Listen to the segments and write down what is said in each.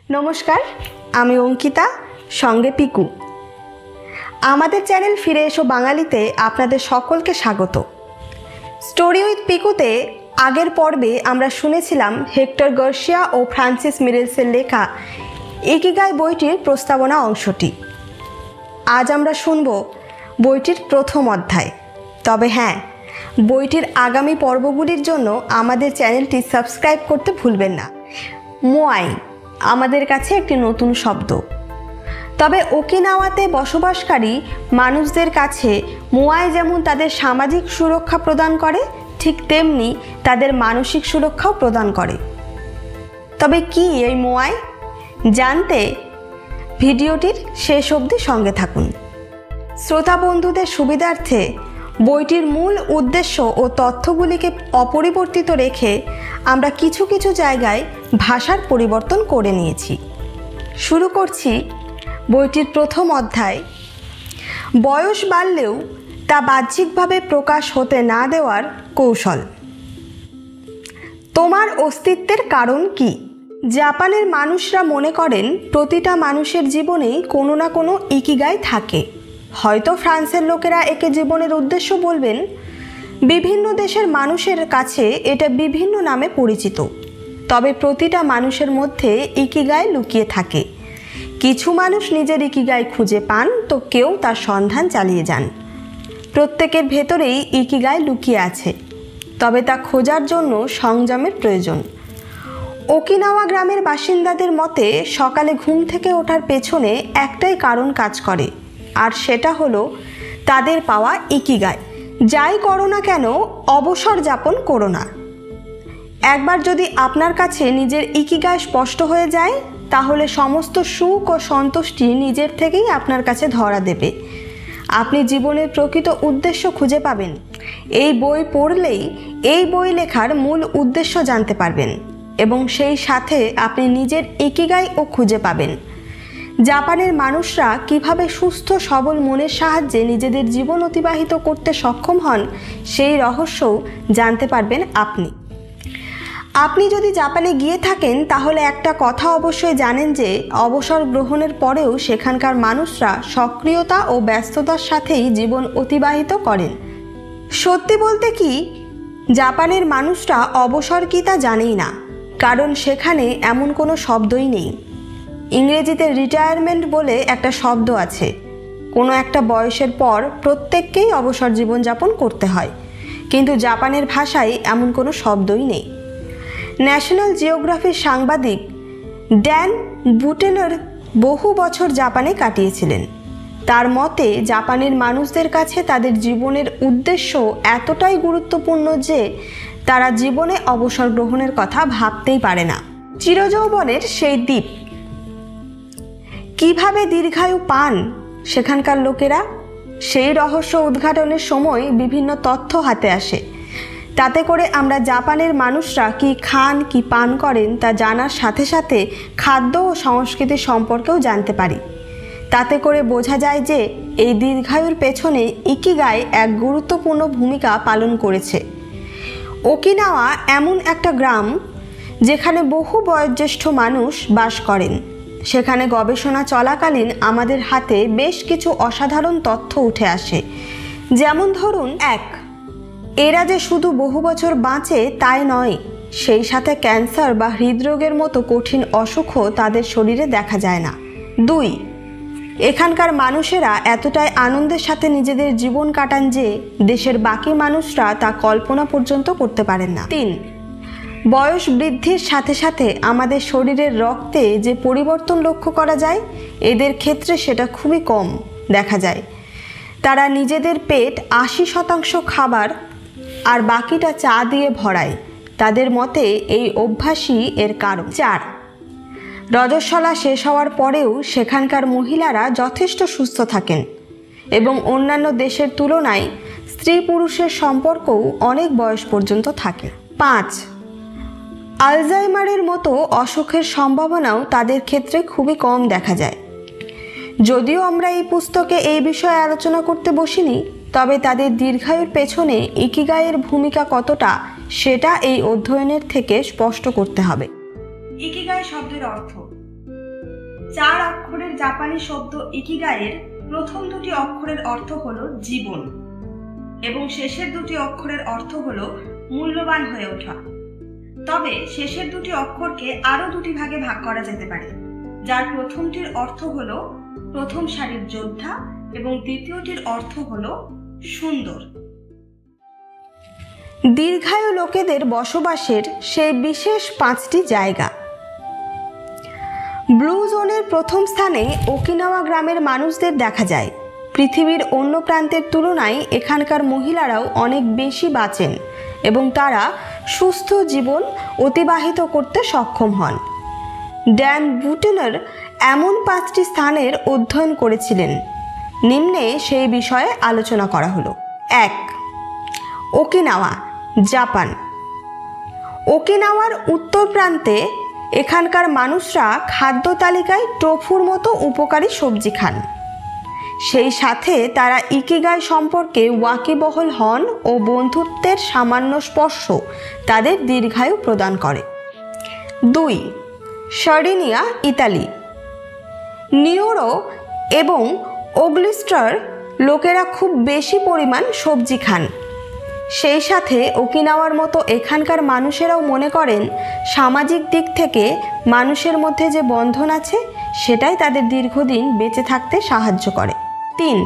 নমস্কার, আমি অঙ্কিতা, সঙ্গে পিকু। আমাদের চ্যানেল ফিরে এসো বাঙালিতে আপনাদের সকলকে স্বাগত। স্টোরি উইথ পিকুতে আগের পর্বে আমরা শুনেছিলাম হেক্টর গার্সিয়া ও ফ্রান্সিস মিরেলসের লেখা ইকিগাই বইটির প্রস্তাবনা অংশটি। আজ আমরা শুনব বইটির প্রথম অধ্যায়। তবে হ্যাঁ, বইটির আগামী পর্বগুলির জন্য আমাদের চ্যানেলটি সাবস্ক্রাইব করতে ভুলবেন না। মোয়াই আমাদের কাছে একটি নতুন শব্দ, তবে ওকিনাওয়াতে বসবাসকারী মানুষদের কাছে মোয়াই যেমন তাদের সামাজিক সুরক্ষা প্রদান করে, ঠিক তেমনি তাদের মানসিক সুরক্ষাও প্রদান করে। তবে কি এই মোয়াই, জানতে ভিডিওটির শেষ অবধি সঙ্গে থাকুন। শ্রোতা বন্ধুদের সুবিধার্থে বইটির মূল উদ্দেশ্য ও তথ্যগুলিকে অপরিবর্তিত রেখে আমরা কিছু কিছু জায়গায় ভাষার পরিবর্তন করে নিয়েছি। শুরু করছি বইটির প্রথম অধ্যায়, বয়স বাড়লেও তা বাহ্যিকভাবে প্রকাশ হতে না দেওয়ার কৌশল। তোমার অস্তিত্বের কারণ কি? জাপানের মানুষরা মনে করেন প্রতিটা মানুষের জীবনেই কোনো না কোনো ইকিগাই থাকে। হয়তো ফ্রান্সের লোকেরা একে জীবনের উদ্দেশ্য বলবেন। বিভিন্ন দেশের মানুষের কাছে এটা বিভিন্ন নামে পরিচিত। তবে প্রতিটা মানুষের মধ্যে ইকিগাই লুকিয়ে থাকে। কিছু মানুষ নিজের ইকিগাই খুঁজে পান, তো কেউ তার সন্ধান চালিয়ে যান। প্রত্যেকের ভেতরেই ইকিগাই লুকিয়ে আছে, তবে তা খোঁজার জন্য সংযমের প্রয়োজন। ওকিনাওয়া গ্রামের বাসিন্দাদের মতে সকালে ঘুম থেকে ওঠার পেছনে একটাই কারণ কাজ করে, আর সেটা হলো তাদের পাওয়া ইকিগাই। যাই করো না কেন, অবসর যাপন করো না। একবার যদি আপনার কাছে নিজের ইকিগাই স্পষ্ট হয়ে যায়, তাহলে সমস্ত সুখ ও সন্তুষ্টি নিজের থেকেই আপনার কাছে ধরা দেবে। আপনি জীবনের প্রকৃত উদ্দেশ্য খুঁজে পাবেন। এই বই পড়লেই এই বই লেখার মূল উদ্দেশ্য জানতে পারবেন, এবং সেই সাথে আপনি নিজের ইকিগাইও খুঁজে পাবেন। জাপানের মানুষরা কিভাবে সুস্থ সবল মনের সাহায্যে নিজেদের জীবন অতিবাহিত করতে সক্ষম হন, সেই রহস্যও জানতে পারবেন আপনি। আপনি যদি জাপানে গিয়ে থাকেন, তাহলে একটা কথা অবশ্যই জানেন যে অবসর গ্রহণের পরেও সেখানকার মানুষরা সক্রিয়তা ও ব্যস্ততার সাথেই জীবন অতিবাহিত করেন। সত্যি বলতে কি, জাপানের মানুষরা অবসর কি তা জানেই না, কারণ সেখানে এমন কোনো শব্দই নেই। ইংরেজিতে রিটায়ারমেন্ট বলে একটা শব্দ আছে। কোনো একটা বয়সের পর প্রত্যেককেই অবসর জীবনযাপন করতে হয়, কিন্তু জাপানের ভাষায় এমন কোনো শব্দই নেই। ন্যাশনাল জিওগ্রাফির সাংবাদিক ড্যান বুটেনার বহু বছর জাপানে কাটিয়েছিলেন। তার মতে জাপানের মানুষদের কাছে তাদের জীবনের উদ্দেশ্য এতটাই গুরুত্বপূর্ণ যে তারা জীবনে অবসর গ্রহণের কথা ভাবতেই পারে না। চিরযৌবনের সেই দ্বীপ কিভাবে দীর্ঘায়ু পান সেখানকার লোকেরা, সেই রহস্য উদ্ঘাটনের সময় বিভিন্ন তথ্য হাতে আসে। তাতে করে আমরা জাপানের মানুষরা কি খান কি পান করেন তা জানার সাথে সাথে খাদ্য ও সংস্কৃতি সম্পর্কেও জানতে পারি। তাতে করে বোঝা যায় যে এই দীর্ঘায়ুর পেছনে ইকিগাই এক গুরুত্বপূর্ণ ভূমিকা পালন করেছে। ওকিনাওয়া এমন একটা গ্রাম যেখানে বহু বয়োজ্যেষ্ঠ মানুষ বাস করেন। সেখানে গবেষণা চলাকালীন আমাদের হাতে বেশ কিছু অসাধারণ তথ্য উঠে আসে। যেমন ধরুন, 1. এরা যে শুধু বহু বছর বাঁচে তাই নয়, সেই সাথে ক্যান্সার বা হৃদরোগের মতো কঠিন অসুখও তাদের শরীরে দেখা যায় না। 2. এখানকার মানুষেরা এতটাই আনন্দের সাথে নিজেদের জীবন কাটান যে দেশের বাকি মানুষরা তা কল্পনা পর্যন্ত করতে পারেন না। 3. বয়স বৃদ্ধির সাথে সাথে আমাদের শরীরের রক্তে যে পরিবর্তন লক্ষ্য করা যায়, এদের ক্ষেত্রে সেটা খুবই কম দেখা যায়। তারা নিজেদের পেট 80% খাবার আর বাকিটা চা দিয়ে ভরায়। তাদের মতে এই অভ্যাসই এর কারণ। 4. রজস্বলা শেষ হওয়ার পরেও সেখানকার মহিলারা যথেষ্ট সুস্থ থাকেন এবং অন্যান্য দেশের তুলনায় স্ত্রী পুরুষের সম্পর্কও অনেক বয়স পর্যন্ত থাকে। 5. আলজাইমারের মতো অসুখের সম্ভাবনাও তাদের ক্ষেত্রে খুবই কম দেখা যায়। যদিও আমরা এই পুস্তকে এই বিষয়ে আলোচনা করতে বসিনি, তবে তাদের দীর্ঘায়ুর পেছনে ইকিগাইয়ের ভূমিকা কতটা সেটা এই অধ্যয়নের থেকে স্পষ্ট করতে হবে। ইকিগাই শব্দের অর্থ 4 অক্ষরের জাপানি শব্দ ইকিগাইয়ের প্রথম দুটি অক্ষরের অর্থ হলো জীবন এবং শেষের দুটি অক্ষরের অর্থ হলো মূল্যবান হয়ে ওঠা। তবে শেষের দুটি অক্ষরকে আরো দুটি ভাগে ভাগ করা যেতে পারে, যার প্রথমটির অর্থ হলো প্রথম সারির যোদ্ধা এবং দ্বিতীয়টির অর্থ হলো সুন্দর। দীর্ঘায়ু লোকেদের বসবাসের সেই বিশেষ 5টি জায়গা। ব্লু জোনের প্রথম স্থানে ওকিনাওয়া গ্রামের মানুষদের দেখা যায়। পৃথিবীর অন্য প্রান্তের তুলনায় এখানকার মহিলারাও অনেক বেশি বাঁচেন এবং তারা সুস্থ জীবন অতিবাহিত করতে সক্ষম হন। ড্যান বুটেনার এমন 5টি স্থানের অধ্যয়ন করেছিলেন। নিম্নে সেই বিষয়ে আলোচনা করা হলো। 1. Okinawa, Japan. ওকিনাওয়ার উত্তর প্রান্তে এখানকার মানুষরা খাদ্য তালিকায় টোফুর মতো উপকারী সবজি খান। সেই সাথে তারা ইকিগাই সম্পর্কে ওয়াকিবহল হন ও বন্ধুত্বের সামান্য স্পর্শ তাদের দীর্ঘায়ু প্রদান করে। 2. Sardinia, Italy. নিওরো এবং ওগ্লিস্টার লোকেরা খুব বেশি পরিমাণ সবজি খান। সেই সাথে ওকিনাওয়ার মতো এখানকার মানুষেরাও মনে করেন সামাজিক দিক থেকে মানুষের মধ্যে যে বন্ধন আছে সেটাই তাদের দীর্ঘদিন বেঁচে থাকতে সাহায্য করে। 3.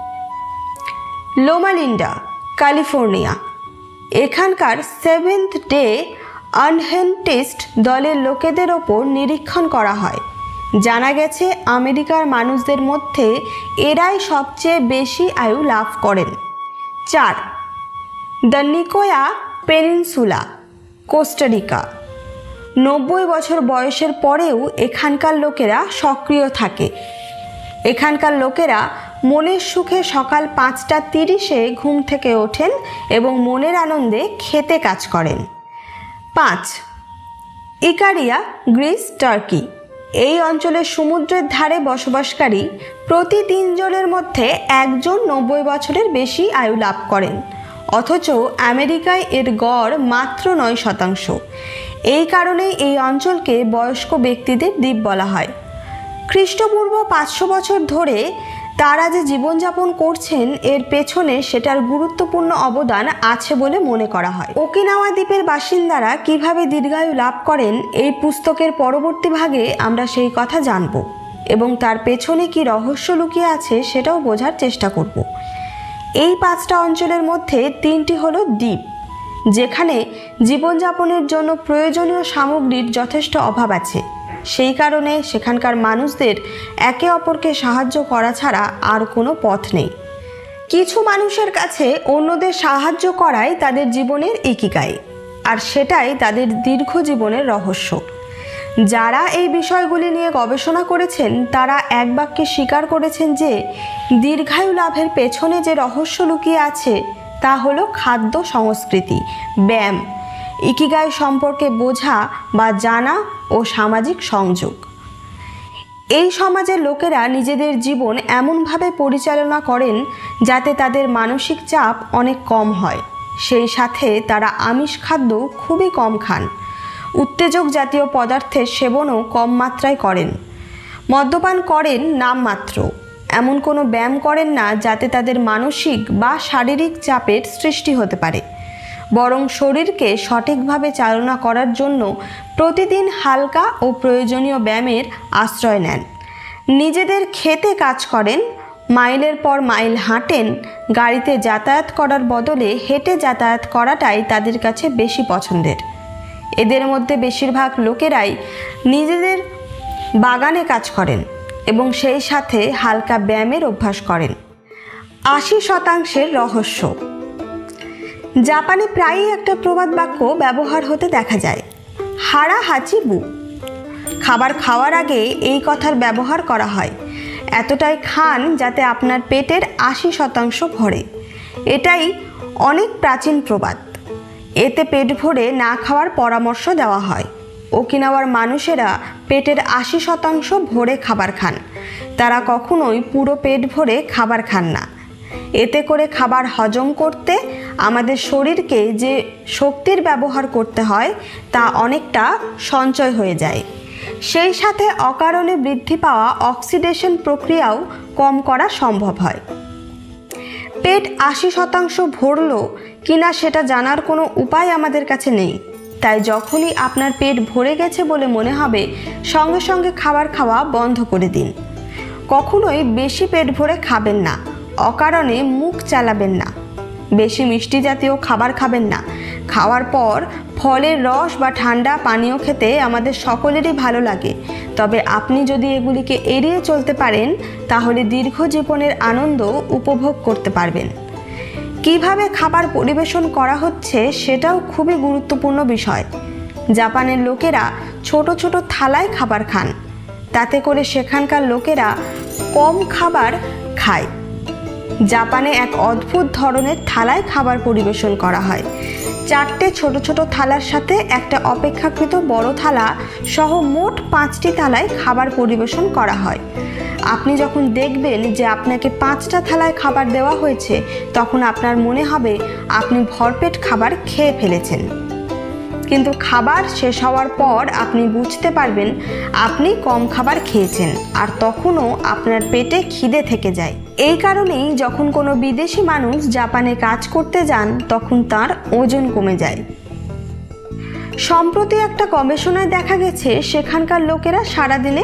Loma Linda, California. এখানকার সেভেন্থ ডে আনহেন্টিস্ট দলের লোকেদের ওপর নিরীক্ষণ করা হয়। জানা গেছে আমেরিকার মানুষদের মধ্যে এরাই সবচেয়ে বেশি আয়ু লাভ করেন। 4. The নিকোয়া peninsula, Costa Rica. 90 বছর বয়সের পরেও এখানকার লোকেরা সক্রিয় থাকে। এখানকার লোকেরা মনের সুখে সকাল 5:30 ঘুম থেকে ওঠেন এবং মনের আনন্দে খেতে কাজ করেন। 5. Ikaria, Greece, Turkey. এই অঞ্চলের সমুদ্রের ধারে বসবাসকারী প্রতি 3 জনের মধ্যে 1 জন 90 বছরের বেশি আয়ু লাভ করেন, অথচ আমেরিকায় এর গড় মাত্র 9%। এই কারণেই এই অঞ্চলকে বয়স্ক ব্যক্তিদের দ্বীপ বলা হয়। খ্রিস্টপূর্ব 500 বছর ধরে তারা যে জীবনযাপন করছেন এর পেছনে সেটার গুরুত্বপূর্ণ অবদান আছে বলে মনে করা হয়। ওকিনাওয়া দ্বীপের বাসিন্দারা কিভাবে দীর্ঘায়ু লাভ করেন এই পুস্তকের পরবর্তী ভাগে আমরা সেই কথা জানব এবং তার পেছনে কি রহস্য লুকিয়ে আছে সেটাও বোঝার চেষ্টা করব। এই 5টা অঞ্চলের মধ্যে 3টি হলো দ্বীপ, যেখানে জীবনযাপনের জন্য প্রয়োজনীয় সামগ্রীর যথেষ্ট অভাব আছে। সেই কারণে সেখানকার মানুষদের একে অপরকে সাহায্য করা ছাড়া আর কোনো পথ নেই। কিছু মানুষের কাছে অন্যদের সাহায্য করাই তাদের জীবনের ইকিগাই, আর সেটাই তাদের দীর্ঘ জীবনের রহস্য। যারা এই বিষয়গুলি নিয়ে গবেষণা করেছেন তারা এক বাক্যে স্বীকার করেছেন যে দীর্ঘায়ু লাভের পেছনে যে রহস্য লুকিয়ে আছে তা হলো খাদ্য সংস্কৃতি, ব্যায়াম, ইকিগাই সম্পর্কে বোঝা বা জানা ও সামাজিক সংযোগ। এই সমাজের লোকেরা নিজেদের জীবন এমনভাবে পরিচালনা করেন যাতে তাদের মানসিক চাপ অনেক কম হয়। সেই সাথে তারা আমিষ খাদ্য খুবই কম খান, উত্তেজক জাতীয় পদার্থের সেবনও কম মাত্রায় করেন, মদ্যপান করেন নামমাত্র, এমন কোনো ব্যায়াম করেন না যাতে তাদের মানসিক বা শারীরিক চাপের সৃষ্টি হতে পারে, বরং শরীরকে সঠিকভাবে চালনা করার জন্য প্রতিদিন হালকা ও প্রয়োজনীয় ব্যায়ামের আশ্রয় নেন। নিজেদের খেতে কাজ করেন, মাইলের পর মাইল হাঁটেন, গাড়িতে যাতায়াত করার বদলে হেঁটে যাতায়াত করাটাই তাদের কাছে বেশি পছন্দের। এদের মধ্যে বেশিরভাগ লোকেরাই নিজেদের বাগানে কাজ করেন এবং সেই সাথে হালকা ব্যায়ামের অভ্যাস করেন। 80% রহস্য। জাপানে প্রায়ই একটা প্রবাদ বাক্য ব্যবহার হতে দেখা যায়, হারা হাচি বু। খাবার খাওয়ার আগে এই কথার ব্যবহার করা হয়, এতটাই খান যাতে আপনার পেটের 80% ভরে। এটাই অনেক প্রাচীন প্রবাদ। এতে পেট ভরে না খাওয়ার পরামর্শ দেওয়া হয়। ওকিনাওয়ার মানুষেরা পেটের 80% ভরে খাবার খান, তারা কখনোই পুরো পেট ভরে খাবার খান না। এতে করে খাবার হজম করতে আমাদের শরীরকে যে শক্তির ব্যবহার করতে হয় তা অনেকটা সঞ্চয় হয়ে যায়। সেই সাথে অকারণে বৃদ্ধি পাওয়া অক্সিডেশন প্রক্রিয়াও কম করা সম্ভব হয়। পেট 80% ভরল কিনা সেটা জানার কোনো উপায় আমাদের কাছে নেই, তাই যখনই আপনার পেট ভরে গেছে বলে মনে হবে সঙ্গে সঙ্গে খাবার খাওয়া বন্ধ করে দিন। কখনোই বেশি পেট ভরে খাবেন না, অকারণে মুখ চালাবেন না, বেশি মিষ্টি জাতীয় খাবার খাবেন না। খাওয়ার পর ফলের রস বা ঠান্ডা পানীয় খেতে আমাদের সকলেরই ভালো লাগে, তবে আপনি যদি এগুলিকে এড়িয়ে চলতে পারেন তাহলে দীর্ঘ জীবনের আনন্দ উপভোগ করতে পারবেন। কিভাবে খাবার পরিবেশন করা হচ্ছে সেটাও খুবই গুরুত্বপূর্ণ বিষয়। জাপানের লোকেরা ছোট ছোট থালায় খাবার খান, তাতে করে সেখানকার লোকেরা কম খাবার খায়। জাপানে এক অদ্ভুত ধরনের থালায় খাবার পরিবেশন করা হয়। 4টে ছোট ছোট থালার সাথে একটা অপেক্ষাকৃত বড় থালা সহ মোট 5টি থালায় খাবার পরিবেশন করা হয়। আপনি যখন দেখবেন যে আপনাকে 5টা থালায় খাবার দেওয়া হয়েছে, তখন আপনার মনে হবে আপনি ভরপেট খাবার খেয়ে ফেলেছেন। কিন্তু খাবার শেষ হওয়ার পর আপনি বুঝতে পারবেন আপনি কম খাবার খেয়েছেন, আর তখনও আপনার পেটে খিদে থেকে যায়। এই কারণেই যখন কোনো বিদেশি মানুষ জাপানে কাজ করতে যান তখন তার ওজন কমে যায়। সম্প্রতি একটা গবেষণায় দেখা গেছে সেখানকার লোকেরা সারাদিনে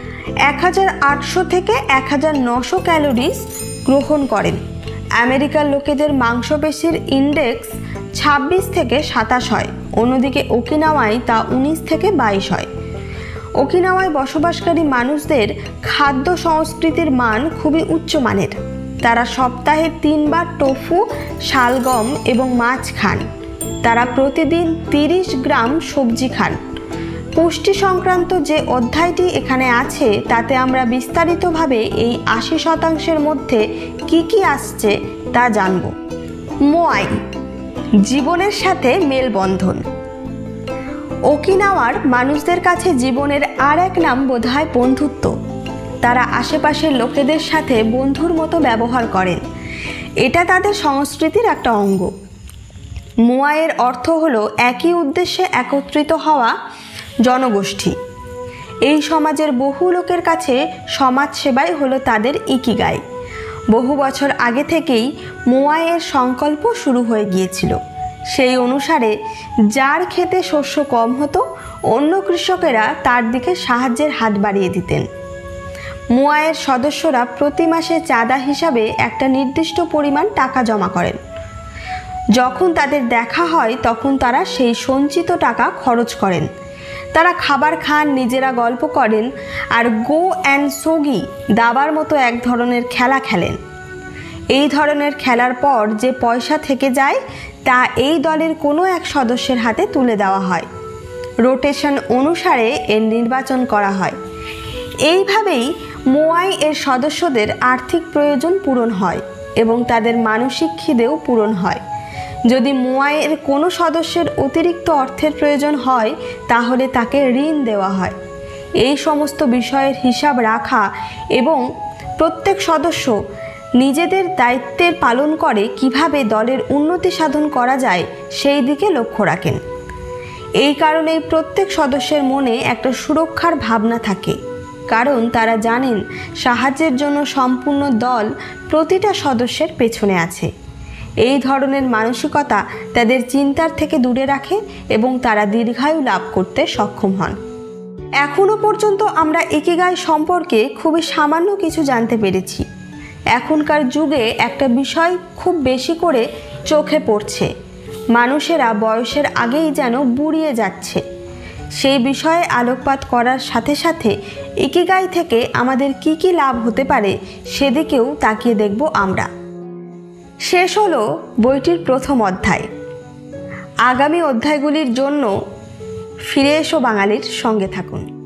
1800 থেকে 1900 ক্যালোরিজ গ্রহণ করেন। আমেরিকার লোকেদের মাংসপেশির ইন্ডেক্স 26 থেকে 27 হয়, অন্যদিকে ওকিনাওয়ায় তা 19 থেকে 22 হয়। ওকিনাওয়ায় বসবাসকারী মানুষদের খাদ্য সংস্কৃতির মান খুবই উচ্চমানের। তারা সপ্তাহে 3 বার টোফু, শালগম এবং মাছ খান। তারা প্রতিদিন 30 গ্রাম সবজি খান। পুষ্টি সংক্রান্ত যে অধ্যায়টি এখানে আছে তাতে আমরা বিস্তারিতভাবে এই 80% মধ্যে কি কি আসছে তা জানব। মোয়াই, জীবনের সাথে মেলবন্ধন। ওকিনাওয়ার মানুষদের কাছে জীবনের আর এক নাম বোধহয় বন্ধুত্ব। তারা আশেপাশের লোকেদের সাথে বন্ধুর মতো ব্যবহার করেন, এটা তাদের সংস্কৃতির একটা অঙ্গ। মোয়াইয়ের অর্থ হলো একই উদ্দেশ্যে একত্রিত হওয়া জনগোষ্ঠী। এই সমাজের বহু লোকের কাছে সমাজ সেবাই হলো তাদের ইকিগাই। বহু বছর আগে থেকেই মোয়াইয়ের সংকল্প শুরু হয়ে গিয়েছিল। সেই অনুসারে যার ক্ষেতে শস্য কম হতো অন্য কৃষকেরা তার দিকে সাহায্যের হাত বাড়িয়ে দিতেন। মোয়াইয়ের সদস্যরা প্রতি মাসে চাঁদা হিসাবে একটা নির্দিষ্ট পরিমাণ টাকা জমা করেন। যখন তাদের দেখা হয় তখন তারা সেই সঞ্চিত টাকা খরচ করেন। তারা খাবার খান, নিজেরা গল্প করেন আর গো অ্যান্ড সোগি দাবার মতো এক ধরনের খেলা খেলেন। এই ধরনের খেলার পর যে পয়সা থেকে যায় তা এই দলের কোনো এক সদস্যের হাতে তুলে দেওয়া হয়। রোটেশন অনুসারে এর নির্বাচন করা হয়। এইভাবেই মোয়াই এর সদস্যদের আর্থিক প্রয়োজন পূরণ হয় এবং তাদের মানসিক খিদেও পূরণ হয়। যদি মোয়াইয়ের কোনো সদস্যের অতিরিক্ত অর্থের প্রয়োজন হয় তাহলে তাকে ঋণ দেওয়া হয়। এই সমস্ত বিষয়ের হিসাব রাখা এবং প্রত্যেক সদস্য নিজেদের দায়িত্বের পালন করে কিভাবে দলের উন্নতি সাধন করা যায় সেই দিকে লক্ষ্য রাখেন। এই কারণেই প্রত্যেক সদস্যের মনে একটা সুরক্ষার ভাবনা থাকে, কারণ তারা জানেন সাহায্যের জন্য সম্পূর্ণ দল প্রতিটা সদস্যের পেছনে আছে। এই ধরনের মানসিকতা তাদের চিন্তার থেকে দূরে রাখে এবং তারা দীর্ঘায়ু লাভ করতে সক্ষম হন। এখনো পর্যন্ত আমরা ইকিগাই সম্পর্কে খুবই সামান্য কিছু জানতে পেরেছি। এখনকার যুগে একটা বিষয় খুব বেশি করে চোখে পড়ছে, মানুষেরা বয়সের আগেই যেন বুড়িয়ে যাচ্ছে। সেই বিষয়ে আলোকপাত করার সাথে সাথে ইকিগাই থেকে আমাদের কি কি লাভ হতে পারে সেদিকেও তাকিয়ে দেখব আমরা। শেষ হলো বইটির প্রথম অধ্যায়। আগামী অধ্যায়গুলির জন্য ফিরে এসো বাঙালির সঙ্গে থাকুন।